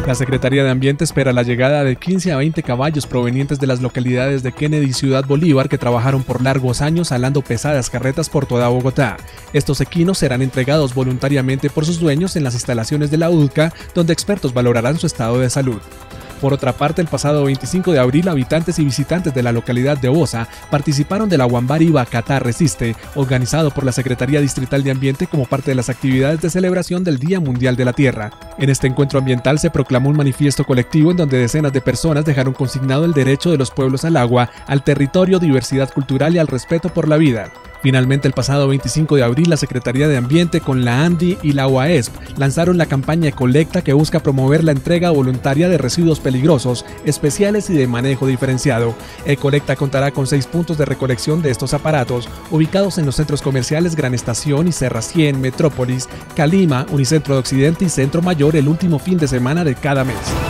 La Secretaría de Ambiente espera la llegada de 15 a 20 caballos provenientes de las localidades de Kennedy y Ciudad Bolívar que trabajaron por largos años alando pesadas carretas por toda Bogotá. Estos equinos serán entregados voluntariamente por sus dueños en las instalaciones de la UDCA, donde expertos valorarán su estado de salud. Por otra parte, el pasado 25 de abril, habitantes y visitantes de la localidad de Osa participaron de la Guambari Bacatá Resiste, organizado por la Secretaría Distrital de Ambiente como parte de las actividades de celebración del Día Mundial de la Tierra. En este encuentro ambiental se proclamó un manifiesto colectivo en donde decenas de personas dejaron consignado el derecho de los pueblos al agua, al territorio, diversidad cultural y al respeto por la vida. Finalmente, el pasado 25 de abril, la Secretaría de Ambiente con la ANDI y la OAESP lanzaron la campaña Ecolecta que busca promover la entrega voluntaria de residuos peligrosos, especiales y de manejo diferenciado. Ecolecta contará con 6 puntos de recolección de estos aparatos, ubicados en los centros comerciales Gran Estación y Serra 100, Metrópolis, Calima, Unicentro de Occidente y Centro Mayor el último fin de semana de cada mes.